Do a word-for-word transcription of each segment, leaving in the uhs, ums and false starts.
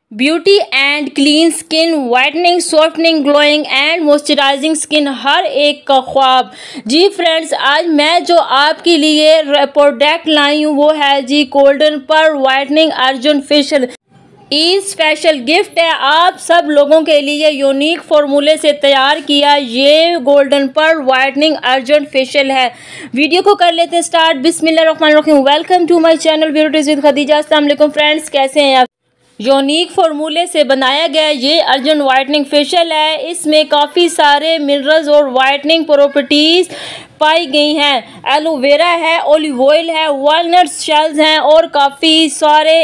Beauty and clean skin, whitening, softening, glowing and moisturising skin, हर एक का ख्वाब। जी फ्रेंड्स, आज मैं जो आपके लिए प्रोडक्ट लाई हूँ वो है जी golden pearl whitening urgent facial. ई स्पेशल गिफ्ट है आप सब लोगों के लिए, यूनिक फॉर्मूले से तैयार किया ये golden pearl whitening urgent facial है। वीडियो को कर लेते हैं स्टार्ट। बिस्मिल्लाहिर्रहमानिर्रहीम। Welcome to my channel beauties with Khadija. अस्सलाम वालेकुम फ्रेंड्स, कैसे हैं आप? यूनिक फार्मूले से बनाया गया ये अर्जेंट वाइटनिंग फेशियल है। इसमें काफ़ी सारे मिनरल्स और वाइटनिंग प्रॉपर्टीज़ पाई गई हैं। एलोवेरा है, ऑलिव ऑयल है, वॉलनट शेल्स हैं और काफ़ी सारे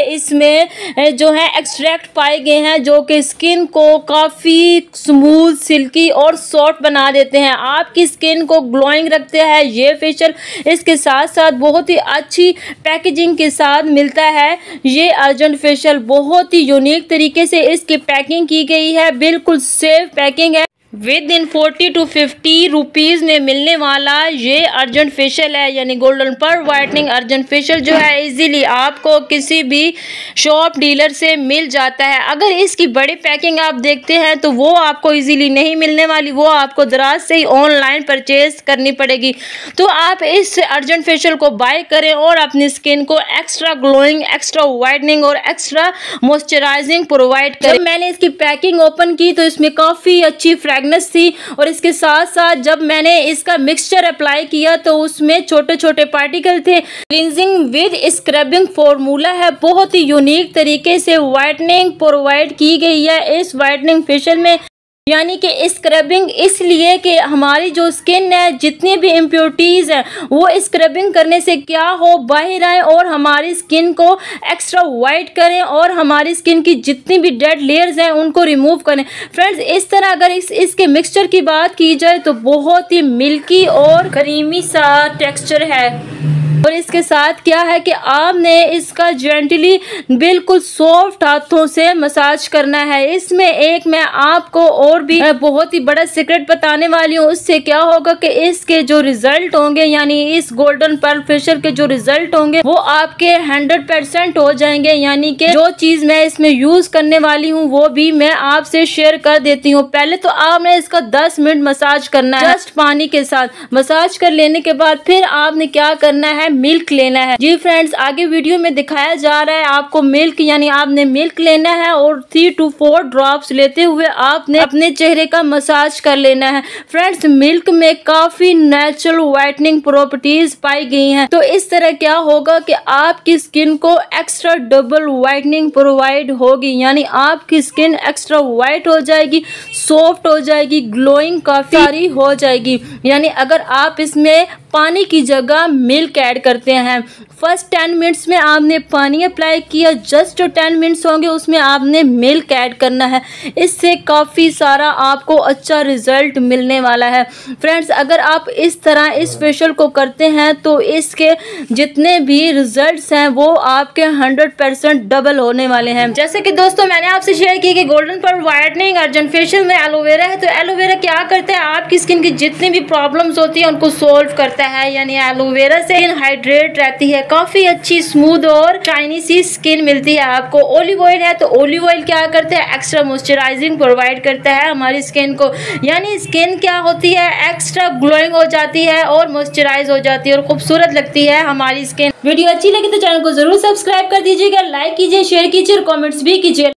इसमें जो है एक्सट्रैक्ट पाए गए हैं जो कि स्किन को काफ़ी स्मूथ, सिल्की और सॉफ्ट बना देते हैं। आपकी स्किन को ग्लोइंग रखते हैं ये फेशियल। इसके साथ साथ बहुत ही अच्छी पैकेजिंग के साथ मिलता है ये अर्जेंट फेशियल। बहुत ही यूनिक तरीके से इसकी पैकिंग की गई है, बिल्कुल सेफ पैकिंग है। Within forty to fifty rupees में मिलने वाला ये अर्जेंट फेशियल है, यानी golden pearl whitening urgent facial जो है इजीली आपको किसी भी शॉप डीलर से मिल जाता है। अगर इसकी बड़ी पैकिंग आप देखते हैं तो वो आपको इजीली नहीं मिलने वाली, वो आपको दराज से ही ऑनलाइन परचेज करनी पड़ेगी। तो आप इस अर्जेंट फेशियल को बाय करें और अपनी स्किन को एक्स्ट्रा ग्लोइंग, एक्स्ट्रा वाइटनिंग और एक्स्ट्रा मॉइस्चराइजिंग प्रोवाइड करें। जब मैंने इसकी पैकिंग ओपन की तो इसमें काफ़ी अच्छी थी और इसके साथ साथ जब मैंने इसका मिक्सचर अप्लाई किया तो उसमें छोटे छोटे पार्टिकल थे। क्लींजिंग विद स्क्रबिंग फॉर्मूला है, बहुत ही यूनिक तरीके से वाइटनिंग प्रोवाइड की गई है इस वाइटनिंग फेशियल में। यानी कि स्क्रबिंग इसलिए कि हमारी जो स्किन है जितनी भी इम्प्योरिटीज़ हैं वो स्क्रबिंग करने से क्या हो बाहर आए और हमारी स्किन को एक्स्ट्रा वाइट करें और हमारी स्किन की जितनी भी डेड लेयर्स हैं उनको रिमूव करें। फ्रेंड्स, इस तरह अगर इस इसके मिक्सचर की बात की जाए तो बहुत ही मिल्की और क्रीमी सा टेक्सचर है। और इसके साथ क्या है कि आपने इसका जेंटली बिल्कुल सॉफ्ट हाथों से मसाज करना है। इसमें एक मैं आपको और भी बहुत ही बड़ा सीक्रेट बताने वाली हूँ। उससे क्या होगा कि इसके जो रिजल्ट होंगे, यानी इस गोल्डन पर्ल फेशियल के जो रिजल्ट होंगे वो आपके हंड्रेड परसेंट हो जाएंगे। यानी कि जो चीज़ मैं इसमें यूज़ करने वाली हूँ वो भी मैं आपसे शेयर कर देती हूँ। पहले तो आपने इसका दस मिनट मसाज करना है जस्ट पानी के साथ। मसाज कर लेने के बाद फिर आपने क्या करना है, मिल्क लेना है। जी फ्रेंड्स, आगे वीडियो में दिखाया जा रहा है आपको मिल्क, यानी आपने मिल्क लेना है और थ्री टू फोर ड्रॉप्स लेते हुए आपने अपने चेहरे का मसाज कर लेना है। फ्रेंड्स, मिल्क में काफी नेचुरल वाइटनिंग प्रॉपर्टीज पाई गई हैं, तो इस तरह क्या होगा कि आपकी स्किन को एक्स्ट्रा डबल वाइटनिंग प्रोवाइड होगी। यानी आपकी स्किन एक्स्ट्रा वाइट हो जाएगी, सॉफ्ट हो जाएगी, ग्लोइंग काफी सारी हो जाएगी। यानी अगर आप इसमें पानी की जगह मिल्क ऐड करते हैं, फर्स्ट टेन मिनट्स में आपने पानी अप्लाई किया, जस्ट टेन मिनट्स होंगे उसमें आपने मिल्क ऐड करना है। इससे काफ़ी सारा आपको अच्छा रिजल्ट मिलने वाला है। फ्रेंड्स, अगर आप इस तरह इस फेशियल को करते हैं तो इसके जितने भी रिजल्ट्स हैं वो आपके हंड्रेड परसेंट डबल होने वाले हैं। जैसे कि दोस्तों मैंने आपसे शेयर किया कि golden pearl whitening urgent facial में एलोवेरा है, तो एलोवेरा क्या करता है, आपकी स्किन की जितनी भी प्रॉब्लम्स होती हैं उनको सोल्व करता है। यानी एलोवेरा से स्किन हाइड्रेट रहती है, काफी अच्छी स्मूथ और शाइनी सी स्किन मिलती है आपको। ऑलिव ऑयल है तो ऑलिव ऑयल क्या करता है, एक्स्ट्रा मॉइस्चराइजिंग प्रोवाइड करता है हमारी स्किन को। यानी स्किन क्या होती है, एक्स्ट्रा ग्लोइंग हो जाती है और मॉइस्चराइज हो जाती है और खूबसूरत लगती है हमारी स्किन। वीडियो अच्छी लगी तो चैनल को जरूर सब्सक्राइब कर दीजिएगा, लाइक कीजिए, शेयर कीजिए और कॉमेंट्स भी कीजिए।